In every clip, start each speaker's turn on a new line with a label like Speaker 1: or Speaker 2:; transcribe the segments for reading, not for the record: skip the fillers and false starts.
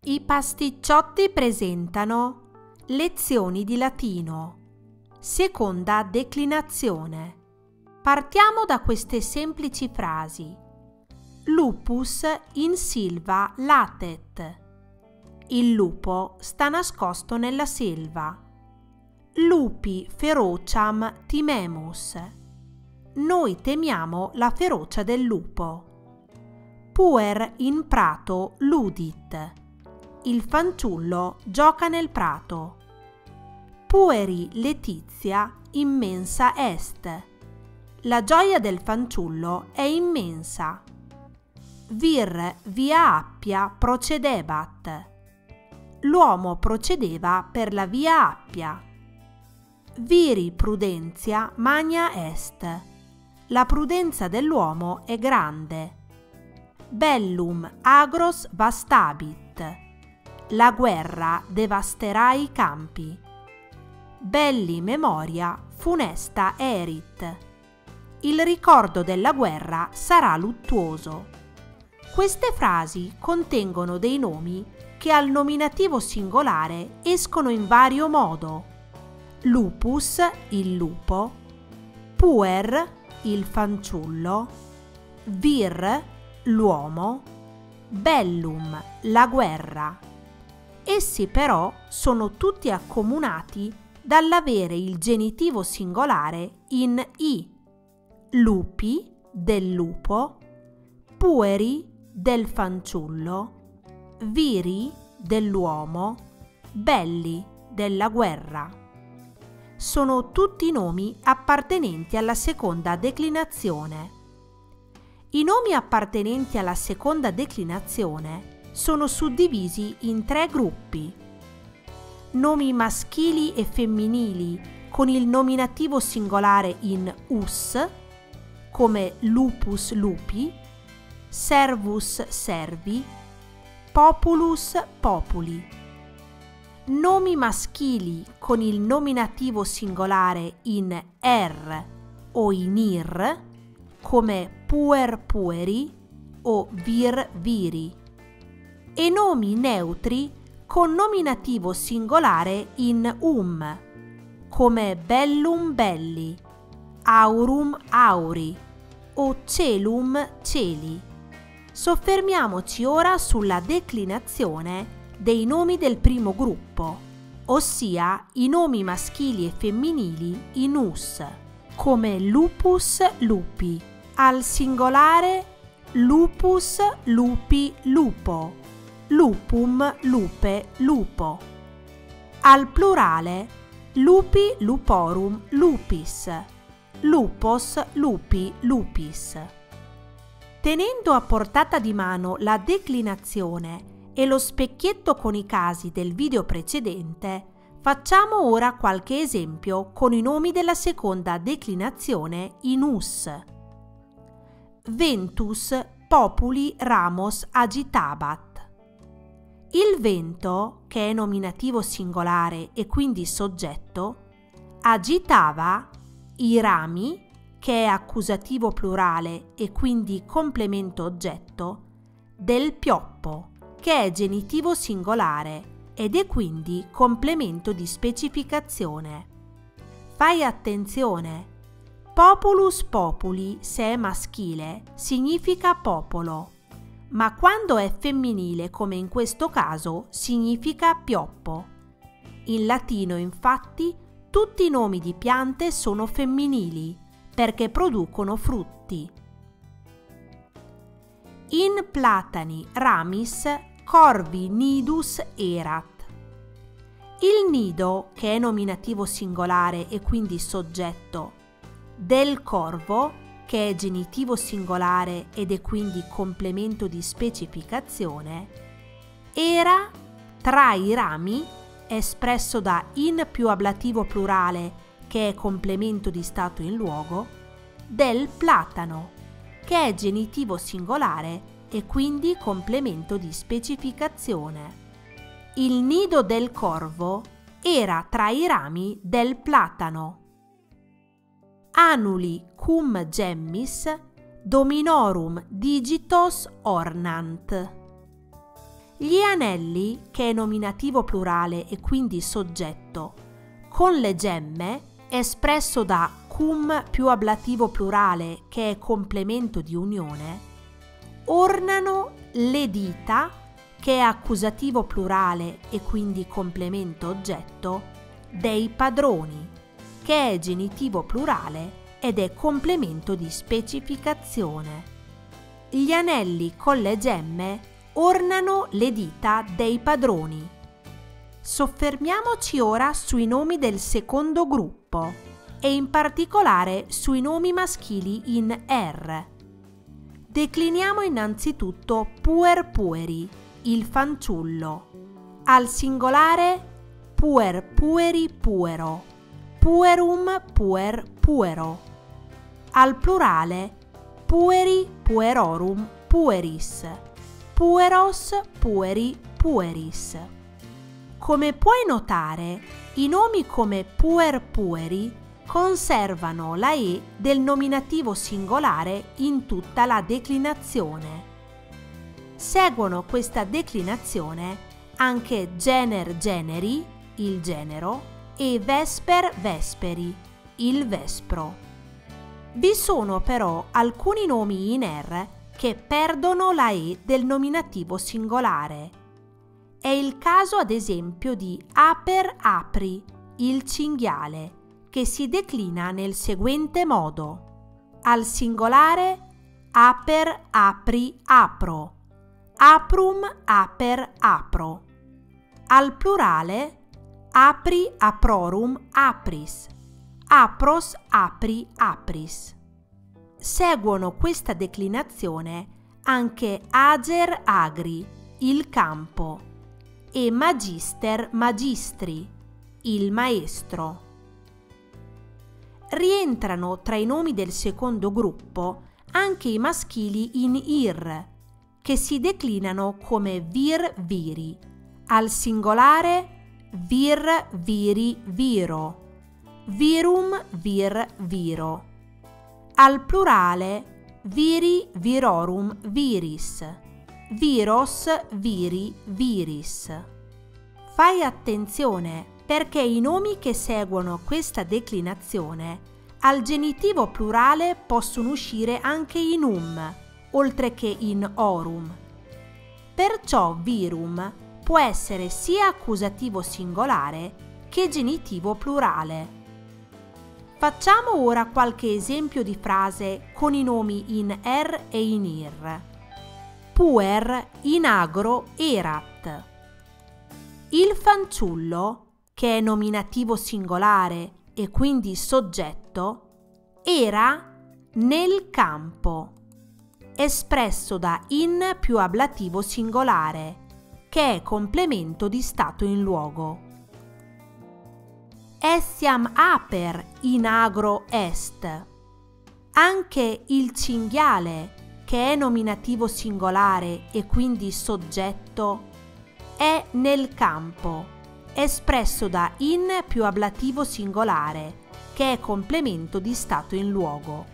Speaker 1: I pasticciotti presentano lezioni di latino, seconda declinazione. Partiamo da queste semplici frasi. Lupus in silva latet. Il lupo sta nascosto nella selva. Lupi ferociam timemus. Noi temiamo la ferocia del lupo. Puer in prato ludit. Il fanciullo gioca nel prato. Pueri letizia immensa est. La gioia del fanciullo è immensa. Vir via Appia procedebat. L'uomo procedeva per la via Appia. Viri prudentia magna est. La prudenza dell'uomo è grande. Bellum agros vastabit. La guerra devasterà i campi. Belli memoria funesta erit. Il ricordo della guerra sarà luttuoso. Queste frasi contengono dei nomi che al nominativo singolare escono in vario modo. Lupus, il lupo, puer, il fanciullo, vir, l'uomo, bellum, la guerra. Essi però sono tutti accomunati dall'avere il genitivo singolare in i, lupi, del lupo, pueri, del fanciullo, viri, dell'uomo, belli, della guerra. Sono tutti nomi appartenenti alla seconda declinazione. I nomi appartenenti alla seconda declinazione sono suddivisi in 3 gruppi. Nomi maschili e femminili con il nominativo singolare in us, come lupus lupi, servus servi, populus populi. Nomi maschili con il nominativo singolare in er o in ir, come puer pueri o vir viri. E nomi neutri con nominativo singolare in come bellum belli, aurum auri o celum celi. Soffermiamoci ora sulla declinazione dei nomi del primo gruppo, ossia i nomi maschili e femminili in us, come lupus lupi, al singolare lupus lupi lupo, lupum lupe lupo, al plurale lupi luporum lupis, lupos lupi lupis. Tenendo a portata di mano la declinazione e lo specchietto con i casi del video precedente, facciamo ora qualche esempio con i nomi della seconda declinazione in us. Ventus populi ramos agitabat. Il vento, che è nominativo singolare e quindi soggetto, agitava i rami, che è accusativo plurale e quindi complemento oggetto, del pioppo, che è genitivo singolare ed è quindi complemento di specificazione. Fai attenzione! Populus populi, se è maschile, significa popolo, ma quando è femminile, come in questo caso, significa pioppo. In latino, infatti, tutti i nomi di piante sono femminili, perché producono frutti. In platani ramis corvi nidus erat. Il nido, che è nominativo singolare e quindi soggetto, del corvo, che è genitivo singolare ed è quindi complemento di specificazione, era tra i rami, espresso da in più ablativo plurale, che è complemento di stato in luogo, del platano, che è genitivo singolare e quindi complemento di specificazione. Il nido del corvo era tra i rami del platano. Annuli cum gemmis dominorum digitos ornant. Gli anelli, che è nominativo plurale e quindi soggetto, con le gemme, espresso da cum più ablativo plurale, che è complemento di unione, ornano le dita, che è accusativo plurale e quindi complemento oggetto, dei padroni, che è genitivo plurale ed è complemento di specificazione. Gli anelli con le gemme ornano le dita dei padroni. Soffermiamoci ora sui nomi del secondo gruppo e in particolare sui nomi maschili in R. Decliniamo innanzitutto puer pueri, il fanciullo, al singolare puer pueri puero, puerum puer puero, al plurale pueri puerorum pueris, pueros pueri pueris. Come puoi notare, i nomi come puer pueri conservano la E del nominativo singolare in tutta la declinazione. Seguono questa declinazione anche gener generi, il genero, e vesper vesperi, il vespro. Vi sono però alcuni nomi in R che perdono la E del nominativo singolare. È il caso ad esempio di aper apri, il cinghiale, che si declina nel seguente modo: al singolare aper apri apro, aprum aper apro, al plurale apri aprorum apris, apros apri apris. Seguono questa declinazione anche ager agri, il campo, e magister magistri, il maestro. Rientrano tra i nomi del secondo gruppo anche i maschili in ir, che si declinano come vir viri, al singolare vir viri viro, virum vir viro, al plurale viri virorum viris, viros viri viris. Fai attenzione perché i nomi che seguono questa declinazione al genitivo plurale possono uscire anche in oltre che in orum. Perciò virum può essere sia accusativo singolare che genitivo plurale. Facciamo ora qualche esempio di frase con i nomi in er e in ir. Puer in agro erat. Il fanciullo, che è nominativo singolare e quindi soggetto, era nel campo, espresso da in più ablativo singolare, che è complemento di stato in luogo. Essiam aper in agro est. Anche il cinghiale, che è nominativo singolare e quindi soggetto, è nel campo, espresso da in più ablativo singolare, che è complemento di stato in luogo.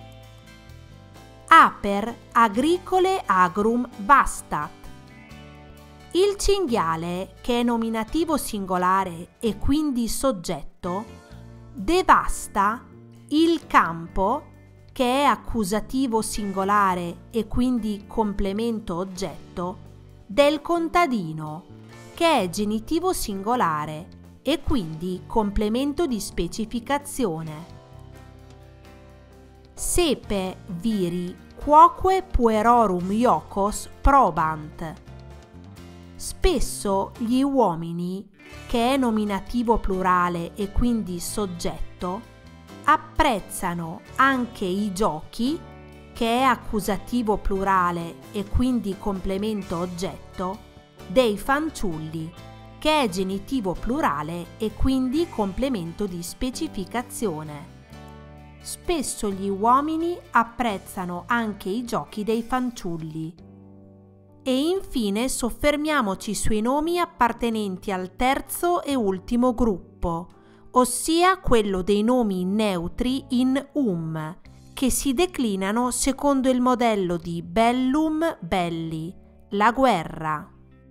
Speaker 1: Aper agricole agrum vastat. Il cinghiale, che è nominativo singolare e quindi soggetto, devasta il campo, che è accusativo singolare e quindi complemento oggetto, del contadino, che è genitivo singolare e quindi complemento di specificazione. Sepe viri quoque puerorum iocos probant. Spesso gli uomini, che è nominativo plurale e quindi soggetto, apprezzano anche i giochi, che è accusativo plurale e quindi complemento oggetto, dei fanciulli, che è genitivo plurale e quindi complemento di specificazione. Spesso gli uomini apprezzano anche i giochi dei fanciulli. E infine soffermiamoci sui nomi appartenenti al terzo e ultimo gruppo, ossia quello dei nomi neutri in che si declinano secondo il modello di bellum belli, la guerra.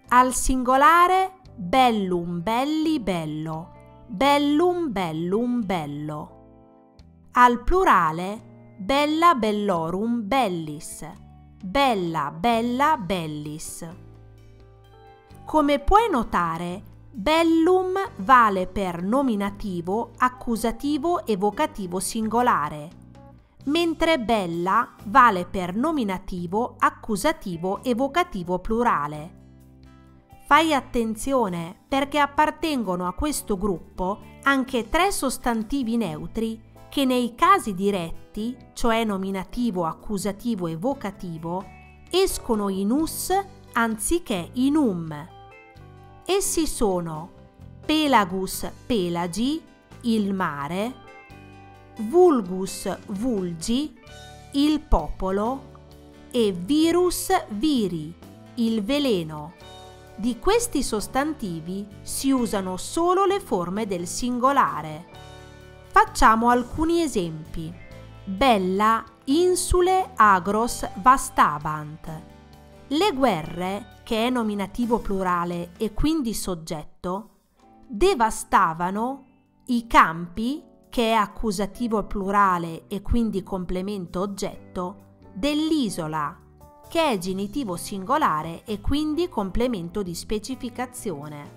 Speaker 1: Al singolare bellum, belli, bello. Bellum, bellum, bello. Al plurale bella, bellorum, bellis. Bella, bella, bellis. Come puoi notare, bellum vale per nominativo, accusativo e vocativo singolare, mentre bella vale per nominativo, accusativo e vocativo plurale. Fai attenzione perché appartengono a questo gruppo anche 3 sostantivi neutri che nei casi diretti, cioè nominativo, accusativo e vocativo, escono in us anziché in Essi sono pelagus, pelagi, il mare, vulgus, vulgi, il popolo e virus, viri, il veleno. Di questi sostantivi si usano solo le forme del singolare. Facciamo alcuni esempi. Bella, insule, agros, vastabant. Le guerre, che è nominativo plurale e quindi soggetto, devastavano i campi, che è accusativo plurale e quindi complemento oggetto, dell'isola, che è genitivo singolare e quindi complemento di specificazione.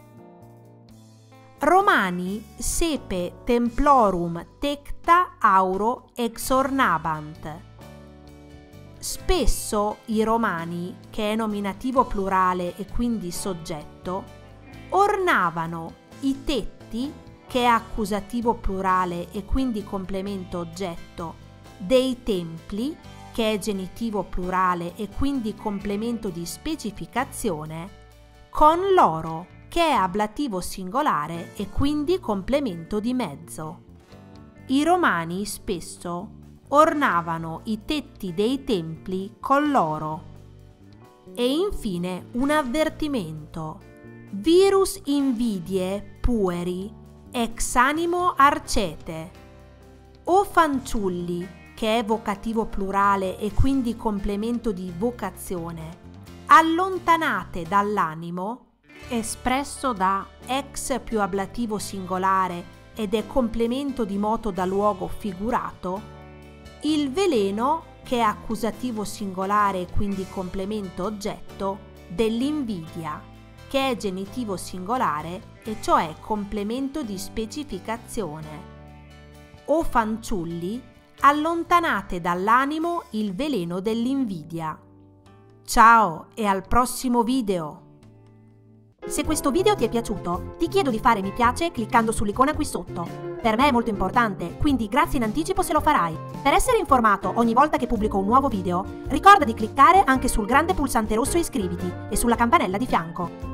Speaker 1: Romani sepe templorum tecta auro exornabant. Spesso i romani, che è nominativo plurale e quindi soggetto, ornavano i tetti, che è accusativo plurale e quindi complemento oggetto, dei templi, che è genitivo plurale e quindi complemento di specificazione, con l'oro, che è ablativo singolare e quindi complemento di mezzo. I romani spesso ornavano i tetti dei templi con l'oro. E infine un avvertimento. Virus invidie pueri ex animo arcete. O fanciulli, che è vocativo plurale e quindi complemento di vocazione, allontanate dall'animo, espresso da ex più ablativo singolare ed è complemento di moto da luogo figurato, il veleno, che è accusativo singolare e quindi complemento oggetto, dell'invidia, che è genitivo singolare e cioè complemento di specificazione. O fanciulli, allontanate dall'animo il veleno dell'invidia. Ciao e al prossimo video! Se questo video ti è piaciuto, ti chiedo di fare mi piace cliccando sull'icona qui sotto. Per me è molto importante, quindi grazie in anticipo se lo farai. Per essere informato ogni volta che pubblico un nuovo video, ricorda di cliccare anche sul grande pulsante rosso iscriviti e sulla campanella di fianco.